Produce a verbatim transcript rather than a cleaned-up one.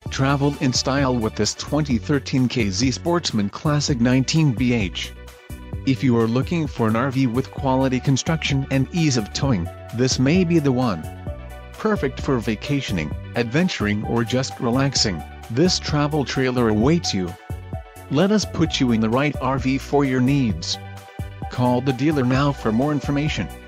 Travel in style with this twenty thirteen K Z Sportsman Classic nineteen B H. If you are looking for an R V with quality construction and ease of towing, this may be the one. Perfect for vacationing, adventuring or just relaxing, this travel trailer awaits you. Let us put you in the right R V for your needs. Call the dealer now for more information.